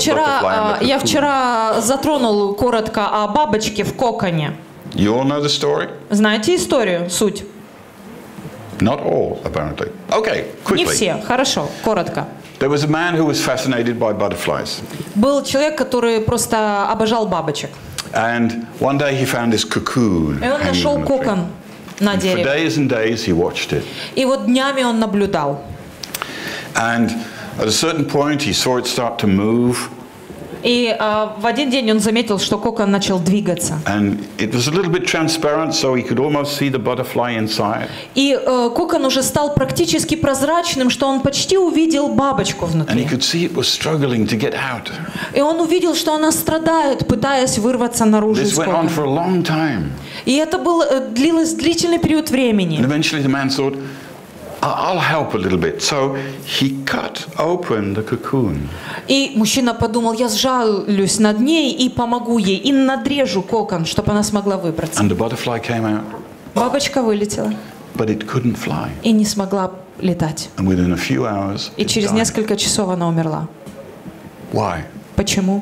вчера затронул коротко о бабочке в коконе. You all know the story? Знаете историю, суть? Not all, apparently. Okay, quickly. Не все, хорошо, коротко. There was a man who was fascinated by butterflies. Был человек, который просто обожал бабочек. And one day he found this cocoon. И он нашел кокон на дереве. For days and days he watched it. И вот днями он наблюдал. And at a certain point he saw it start to move. И в один день он заметил, что кокон начал двигаться. And it was a little bit transparent, so he could almost see the butterfly inside. И кокон уже стал практически прозрачным, что он почти увидел бабочку внутри. And he could see it was struggling to get out. И он увидел, что она страдает, пытаясь вырваться наружу из This went on кокона. for a long time. И это длилось длительный период времени. And eventually the man thought, I'll help a little bit. So he cut open the cocoon. И мужчина подумал, я сжалюсь над ней и помогу ей, и надрежу кокон, чтобы она смогла выбраться. And the butterfly came out. Бабочка вылетела. But it couldn't fly. И не смогла летать. And within a few hours, И it через died. несколько часов она умерла. Why? Почему?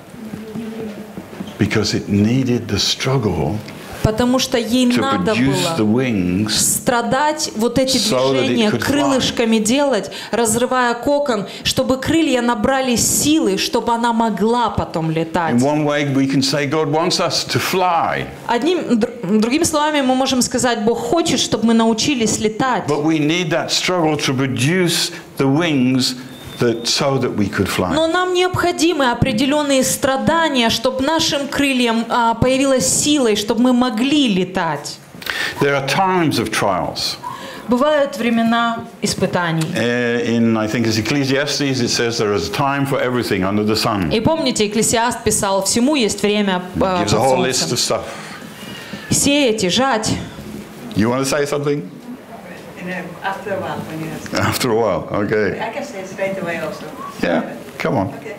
Because it needed the struggle Потому что ей to надо produce the было wings страдать, вот эти so that it движения could fly. крылышками делать, разрывая кокон, чтобы крылья набрали силы, чтобы она могла потом летать. In one way, we can say God wants us to fly, Другими словами, мы можем сказать, Бог хочет, чтобы мы научились летать. but we need that struggle to produce the wings so that we could fly. Но нам необходимы определенные страдания, чтобы нашим крыльям появилась сила, и чтобы мы могли летать. There are times of trials. Бывают времена испытаний. In, I think, it's Ecclesiastes, it says there is a time for everything under the sun. И помните, Экклесиаст писал, всему есть время под Gives a whole list of солнцем. stuff. Сеять и жать. You want to say something? After a while, when you have After a while, okay. I can say it straight away also. Yeah, come on. Okay.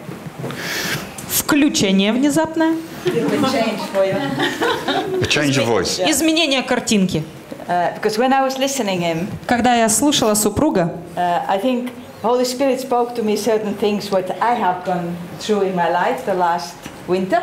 Включение внезапное. Little change for you. A change of voice. Изменение картинки. Because when I was listening him, Когда я слушала супруга, I think Holy Spirit spoke to me certain things what I have gone through in my life the last winter.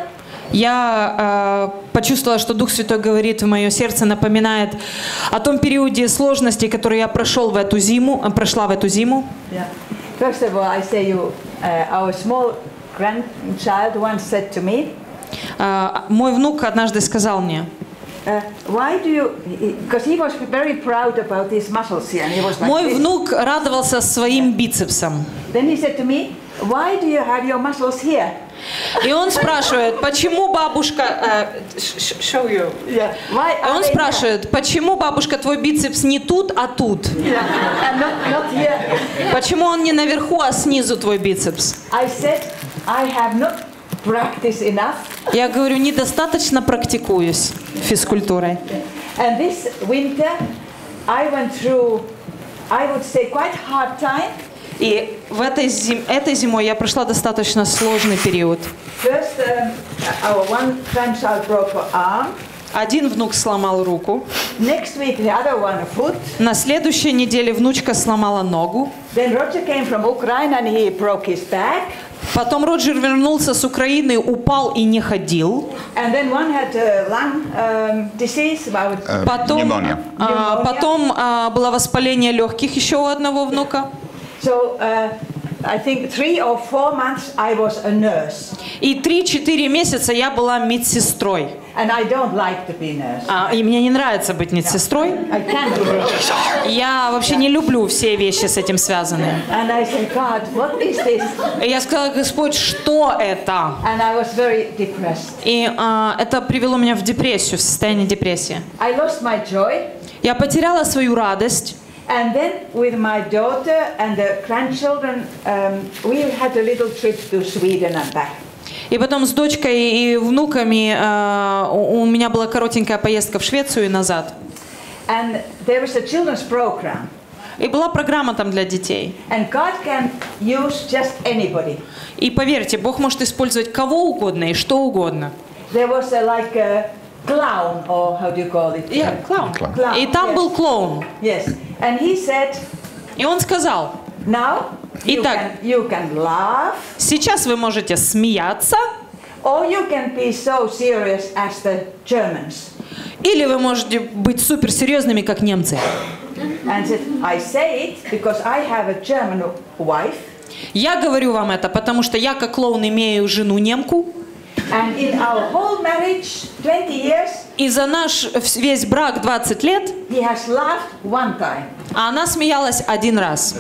я почувствовала, что Дух Святой говорит в мое сердце, напоминает о том периоде сложностей, который я прошла в эту зиму. Yeah. First of all, I say you, our small grandchild once said to me, Мой внук однажды сказал мне, why do you, because he was very proud about his muscles here, and he was like мой this. внук радовался своим бицепсом. Then he said to me, why do you have your muscles here? И он спрашивает, почему бабушка... show you. Yeah. Why И are он they спрашивает, почему, бабушка, твой бицепс не тут, а тут? here? Yeah. And not here. Почему он не наверху, а снизу твой бицепс? I said, I have not practiced enough. Я говорю, недостаточно практикуюсь физкультурой. And this winter, I went through, I would say, quite hard time. И этой зимой я прошла достаточно сложный период. First, our one grandchild broke her arm. Один внук сломал руку. Next week, the other one a foot. На следующей неделе внучка сломала ногу. Then Roger came from Ukraine and he broke his back. Потом Роджер вернулся с Украины, упал и не ходил. And then one had lung disease. Pneumonia. Потом было воспаление легких еще у одного внука. So I think 3 or 4 months I was a nurse. И 3-4 месяца я была медсестрой. And I don't like to be nurse. И мне не нравится быть медсестрой. I can't do it. Я вообще не люблю все вещи с этим связанные. And I said, God, what is this? И я сказала: Господь, что это? And I was very depressed. И это привело меня в депрессию, в состояние депрессии. I lost my joy. Я потеряла свою радость. And then with my daughter and the grandchildren, we had a little trip to Sweden and back. И потом с дочкой и внуками у меня была коротенькая поездка в Швецию и назад. And there was a children's program. И была программа там для детей. And God can use just anybody. И поверьте, Бог может использовать кого угодно и что угодно. There was like a clown, or how do you call it? Клоун. Clown, И там yes. был клоун. Yes. And he said, И он сказал: now Итак. you can laugh, сейчас вы можете смеяться, or you can be so serious as the Germans. или вы можете быть суперсерьезными, как немцы. And said, I say it because I have a German wife. Я говорю вам это, потому что я как клоун имею жену немку, And in our whole marriage, 20 years, и за наш весь брак 20 лет, he has laughed one time. а она смеялась один раз.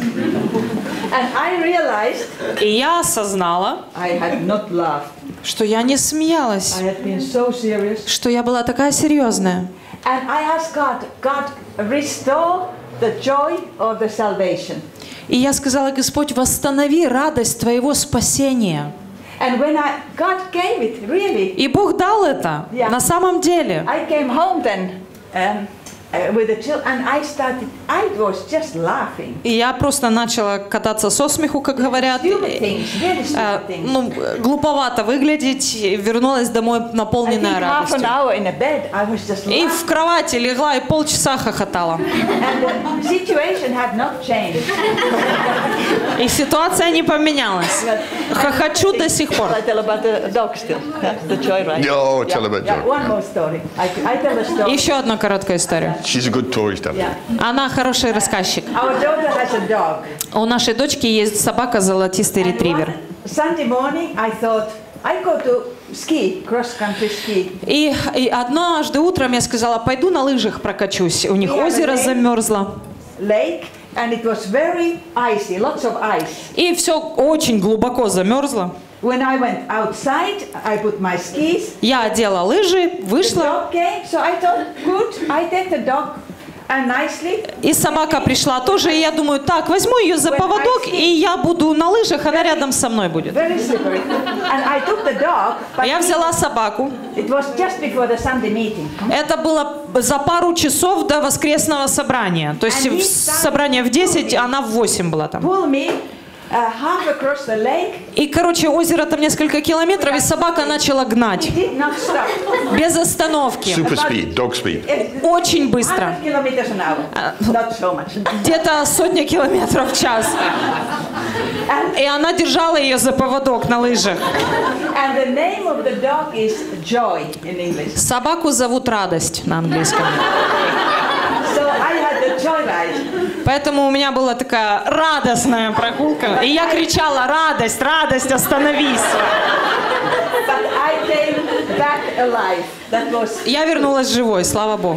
And I realized И я осознала, I had not laughed. что я не смеялась, I had been so serious. что я была такая серьезная. And I asked God, God, restore the joy of the salvation. И я сказала: Господь, восстанови радость Твоего спасения. And when God gave it, really, И Бог дал это Yeah. на самом деле. I came home then with the children, and I was just laughing. И я просто начала кататься со смеху, как говорят. Stupid things, really stupid things. Ну, глуповато выглядеть. И вернулась домой I think наполненная half an радостью. hour in a bed, I was just И laughing. в кровати легла и полчаса хохотала. And the situation had not changed. И ситуация не поменялась. Хохочу до сих пор. I tell about the dog still, the joyride. Oh, tell about Yeah, Joy. one more story. I tell a story. Еще одна короткая история. She's a good storyteller. Yeah. Она хороший рассказчик. Our daughter has a dog. У нашей дочки есть собака золотистый And ретривер. one Sunday morning I thought, I go to ski, cross-country ski. И однажды утром я сказала: пойду на лыжах прокачусь. У них озеро замерзло. Lake, and it was very icy, lots of ice. И все очень глубоко замерзло. When I went outside, I put my skis. Я одела лыжи, The вышла. dog came, so I thought, good, I take the dog and nicely. И собака пришла тоже. И я думаю: так, возьму ее за поводок, и я буду на лыжах, она рядом со мной будет. Very slippery. And I took the dog, but Я взяла собаку. it was just before the Sunday meeting. Это было за пару часов до воскресного собрания. То есть собрание в 10, она в 8 была там. Pull me half across the lake. И, короче, озеро там несколько километров, и собака начала He гнать. did not stop. Без остановки. Super speed, dog speed. Очень быстро. 100 kilometers an hour. Not so much. Где-то 100 километров в час. И она держала ее за поводок на лыжах. And the name of the dog is Joy in English. Собаку зовут Радость на английском. So I had the joyride. Поэтому у меня была такая радостная прогулка. И я кричала: радость, радость, остановись. But I came back alive. That was Я вернулась живой, слава Богу.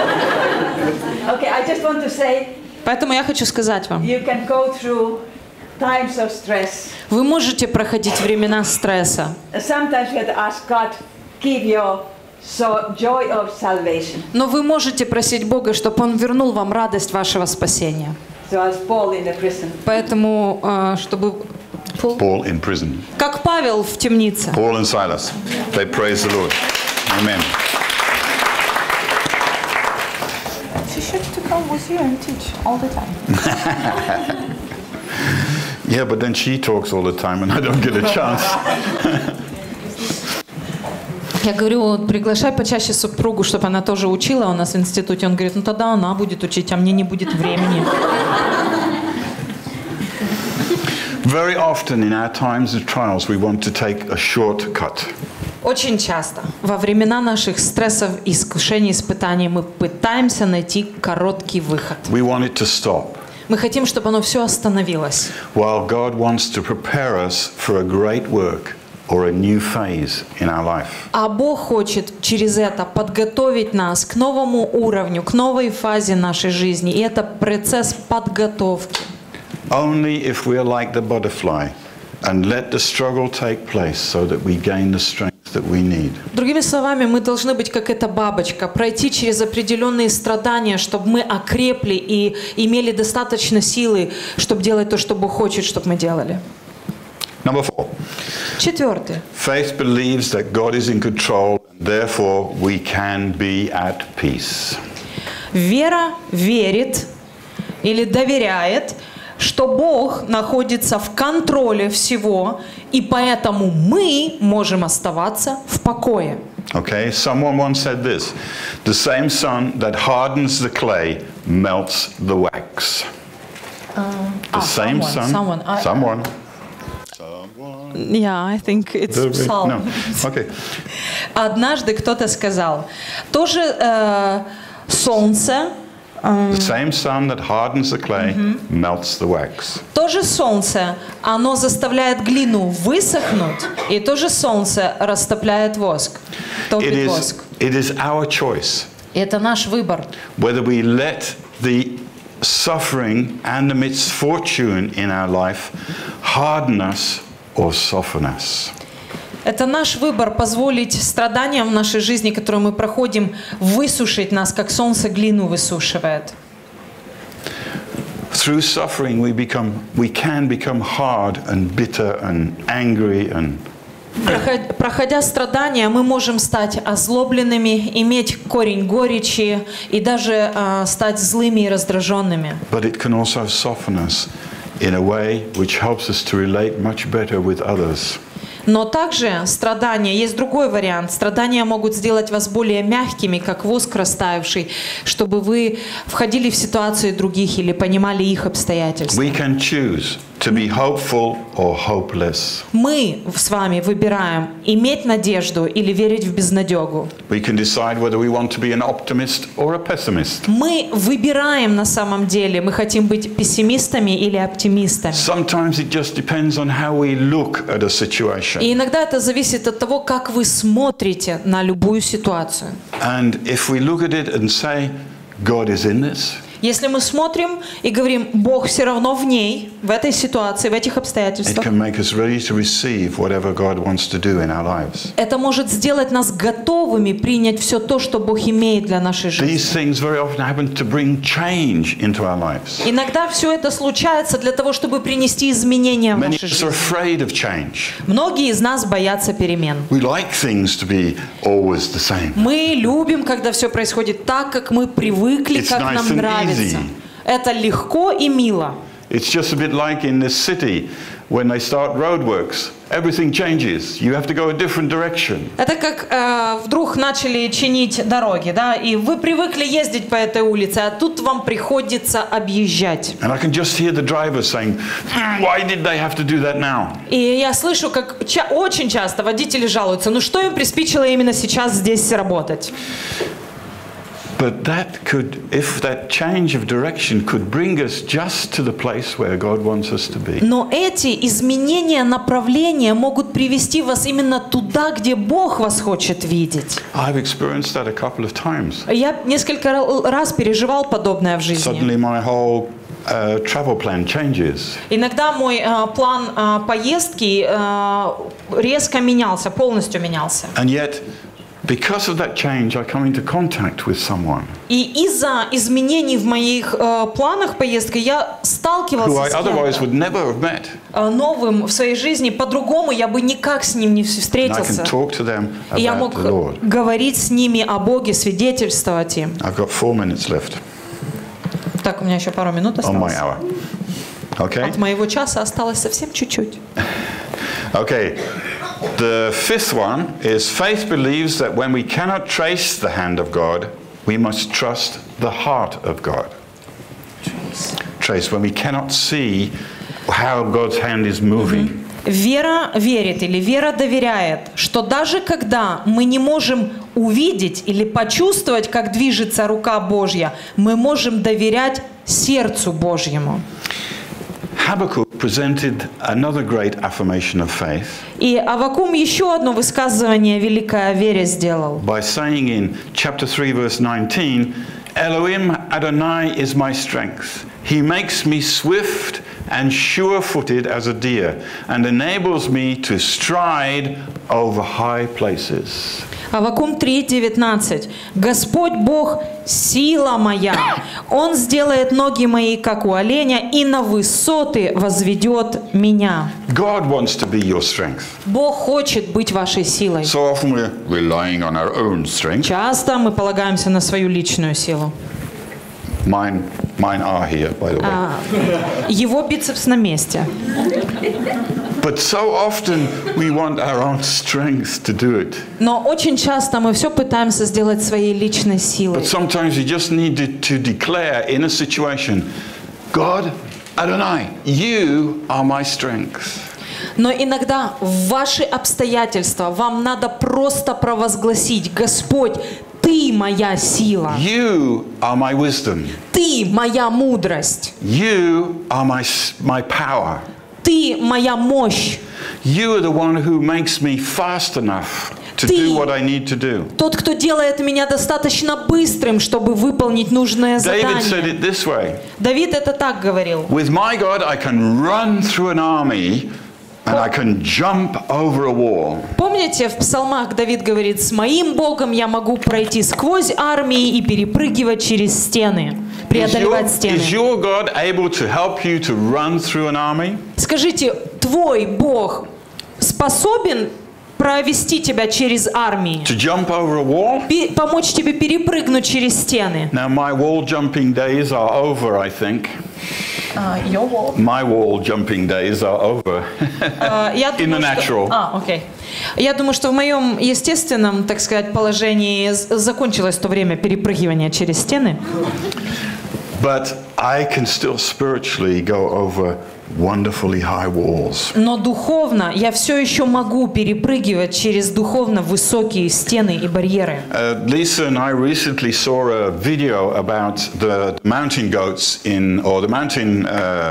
okay. I just want to say Поэтому я хочу сказать вам: you can go through times of stress. вы можете проходить времена стресса. Sometimes you have to ask God, give your joy of salvation. Но вы можете просить Бога, чтобы Он вернул вам радость вашего спасения. So as Paul in the prison. Поэтому, чтобы... Paul in prison. Как Павел в темнице. Paul and Silas. They praise the Lord. Amen. She should to come with you and teach all the time. Yeah, but then she talks all the time and I don't get a chance. Я говорю: приглашай почаще супругу, чтобы она тоже учила у нас в институте. Он говорит: ну тогда она будет учить, а мне не будет времени. Very often in our times of trials, we want to take a shortcut. Очень часто во времена наших стрессов, искушений, испытаний мы пытаемся найти короткий выход. We want it to stop. Мы хотим, чтобы оно все остановилось. While God wants to prepare us for a great work or a new phase in our life. А Бог хочет через это подготовить нас к новому уровню, к новой фазе нашей жизни. И это процесс подготовки. Only if we are like the butterfly and let the struggle take place so that we gain the strength that we need. Другими словами, мы должны быть как эта бабочка, пройти через определенные страдания, чтобы мы окрепли и имели достаточно силы, чтобы делать то, что Бог хочет, чтобы мы делали. Number 4. Четвертый. Faith believes that God is in control, and therefore we can be at peace. Вера верит или доверяет, что Бог находится в контроле всего, и поэтому мы можем оставаться в покое. Okay, someone once said this: the same sun that hardens the clay melts the wax. The same sun. Someone. Yeah, I think it's Psalm. No. Okay. Однажды кто-то сказал, тоже солнце. The same sun that hardens the clay melts the wax. То же солнце, оно заставляет глину высохнуть, и то же солнце растопляет воск. Топит воск. It is our choice. Это наш выбор. Whether we let the suffering and the misfortune in our life harden us or soften us. Это наш выбор позволить страданиям в нашей жизни, которые мы проходим, высушить нас, как солнце глину высушивает. Through suffering we can become hard and bitter and angry and Проходя страдания, мы можем стать озлобленными, иметь корень горечи и даже стать злыми и раздраженными. But it can also soften us in a way which helps us to relate much better with others. Но также страдания, есть другой вариант. Страдания могут сделать вас более мягкими, как воск растаявший, чтобы вы входили в ситуации других или понимали их обстоятельства. We can choose to be hopeful or hopeless. Мы с вами выбираем иметь надежду или верить в безнадегу. We can decide whether we want to be an optimist or a pessimist. Мы выбираем на самом деле, мы хотим быть пессимистами или оптимистами. Sometimes it just depends on how we look at a situation. И иногда это зависит от того, как вы смотрите на любую ситуацию. And if we look at it and say, God is in this. Если мы смотрим и говорим, Бог все равно в ней, в этой ситуации, в этих обстоятельствах, это может сделать нас готовыми принять все то, что Бог имеет для нашей жизни. Иногда все это случается для того, чтобы принести изменения в нашу жизнь. Многие из нас боятся перемен. Мы любим, когда все происходит так, как мы привыкли, как нам нравится. Это легко и мило. It's just a bit like in this city when they start roadworks. Everything changes. You have to go a different direction. Это как вдруг начали чинить дороги, да, и вы привыкли ездить по этой улице, а тут вам приходится объезжать. And I can just hear the driver saying, "Why did they have to do that now?" И я слышу, как очень часто водители жалуются, ну что им приспичило именно сейчас здесь работать? But that could, if that change of direction could bring us just to the place where God wants us to be. Но эти изменения направления могут привести вас именно туда, где Бог вас хочет видеть. I've experienced that a couple of times. Я несколько раз переживал подобное в жизни. Suddenly my whole travel plan changes. Иногда мой план поездки резко менялся, полностью менялся. And yet, because of that change, I come into contact with someone. И из-за изменений в моих планах поездки я сталкивался с кем-то новым в своей жизни. По-другому я бы никак с ним не встретился. И я мог говорить с ними о Боге, свидетельствовать им. I've got 4 minutes left. Так, у меня еще пару минут осталось. On my hour. Okay. От моего часа осталось совсем чуть-чуть. Okay. The fifth one is faith believes that when we cannot trace the hand of God, we must trust the heart of God. Trace when we cannot see how God's hand is moving. Вера верит или вера доверяет, что даже когда мы не можем увидеть или почувствовать, как движется рука Божья, мы можем доверять сердцу Божьему. Habakkuk presented another great affirmation of faith И Аввакум еще одно высказывание великое о вере сделал. by saying in chapter 3 verse 19, Elohim Adonai is my strength. He makes me swift and sure-footed as a deer and enables me to stride over high places. Аввакум 3:19. Господь Бог – сила моя. Он сделает ноги мои, как у оленя, и на высоты возведет меня. God wants to be your strength. Бог хочет быть вашей силой. So often we're relying on our own strength. Часто мы полагаемся на свою личную силу. Mine are here, by the way. Его бицепс на месте. But so often we want our own strength to do it. Но очень часто мы все пытаемся сделать своей личной силой. But sometimes you just need to declare in a situation, God, Adonai, you are my strength. Но иногда в ваши обстоятельства вам надо просто провозгласить: Господь, Ты моя сила. You are my wisdom. Ты моя мудрость. You are my power. Ты моя мощь. You are the one who makes me fast enough to do what I need to do. Тот, кто делает меня достаточно быстрым, чтобы выполнить нужное David said задание. it this way. Давид это так говорил. With my God I can run through an army and I can jump over a wall. Помните, в псалмах Давид говорит: с моим Богом я могу пройти сквозь армии и перепрыгивать через стены, преодолевать стены. Is your God able to help you to run through an army? Скажите, твой Бог способен провести тебя через армии? To jump over a wall? Помочь тебе перепрыгнуть через стены? Now my wall jumping days are over, I think. Your wall. My wall jumping days are over. In the natural. Окей. Я думаю, что в моем естественном, так сказать, положении закончилось то время перепрыгивания через стены. But I can still spiritually go over wonderfully high walls. Но духовно я все еще могу перепрыгивать через духовно высокие стены и барьеры. Lisa and I recently saw a video about the mountain goats or the mountain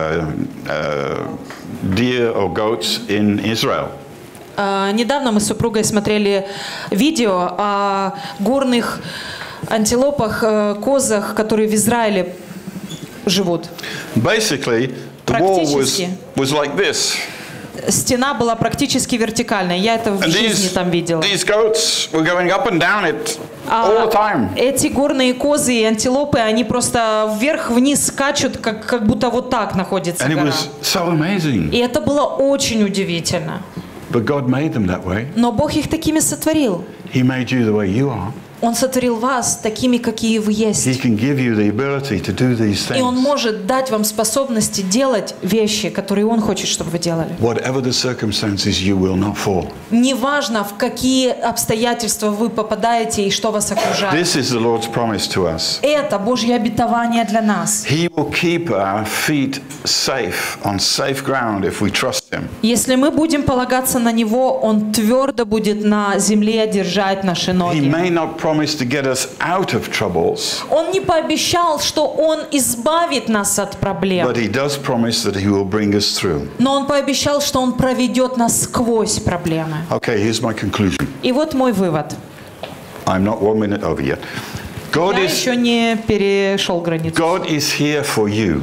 deer or goats in Israel. Недавно мы с супругой смотрели видео о горных антилопах, козах, которые в Израиле живут. Basically, the wall was like this. Стена была практически вертикальной. Я это в жизни там видела. These goats were going up and down it all the time. Эти горные козы и антилопы, они просто вверх-вниз скачут, как будто вот так находится And it гора. was so amazing. И это было очень удивительно. But God made them that way. Но Бог их такими сотворил. He made you the way you are. Он сотворил вас такими, какие вы есть. He can give you the ability to do these И Он things. может дать вам способности делать вещи, которые Он хочет, чтобы вы делали. Whatever the circumstances, you will not fall. Неважно, в какие обстоятельства вы попадаете и что вас окружает. This is the Lord's promise to us. Это Божье обетование для нас. He will keep our feet safe, on safe ground if we trust Him. Если мы будем полагаться на Него, Он твердо будет на земле держать наши He ноги. may not promise to get us out of troubles, Он не пообещал, что Он избавит нас от проблем. but He does promise that He will bring us through. Но Он пообещал, что Он проведет нас сквозь проблемы. Okay, here's my conclusion. И вот мой вывод. I'm not 1 minute over yet. Я еще не перешел границу. God is here for you.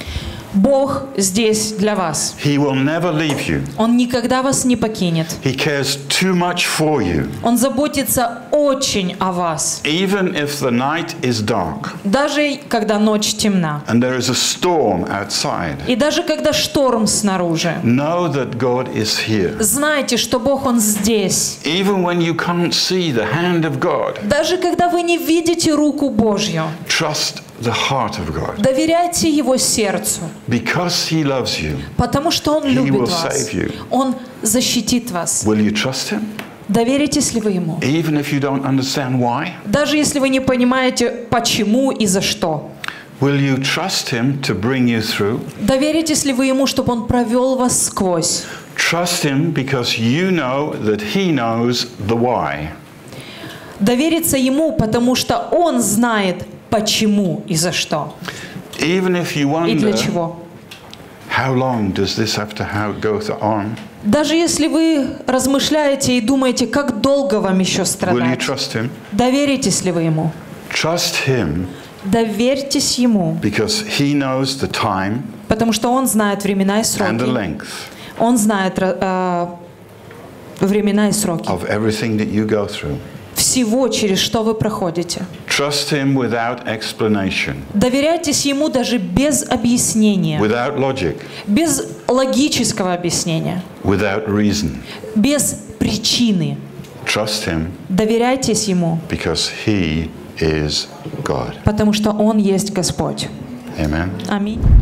Бог здесь для вас. He will never leave you. Он никогда вас не покинет. He cares too much for you. Он заботится очень о вас. Even if the night is dark Даже когда ночь темна. and there is a storm outside, И даже когда шторм снаружи. know that God is here. Знайте, что Бог, Он здесь. Even when you can't see the hand of God, Даже когда вы не видите руку Божью. trust the heart of God. Доверяйте Его сердцу. Because He loves you, Потому что Он He любит will вас. save you. Он защитит вас. Will you trust Him? Доверитесь ли вы Ему? Even if you don't understand why? Даже если вы не понимаете, почему и за что. Will you trust Him to bring you through? Доверитесь ли вы Ему, чтобы Он провел вас сквозь? Trust Him because you know that He knows the why. Довериться Ему, потому что Он знает, почему и за что. Even if you И для wonder, чего. how long does this have to go on? Даже если вы размышляете и думаете, как долго вам еще Will you страдать, trust Him? доверитесь ли вы Ему? Trust Him Доверьтесь Ему, because He knows the time потому что Он знает времена и and the сроки. length Он знает времена и сроки. of everything that you go through. Всего, через что вы проходите. Trust Him without explanation, Доверяйтесь Ему даже без объяснения, without logic, без логического объяснения, without reason. без причины. Trust Him Доверяйтесь Ему, because He is God. потому что Он есть Господь. Amen. Аминь.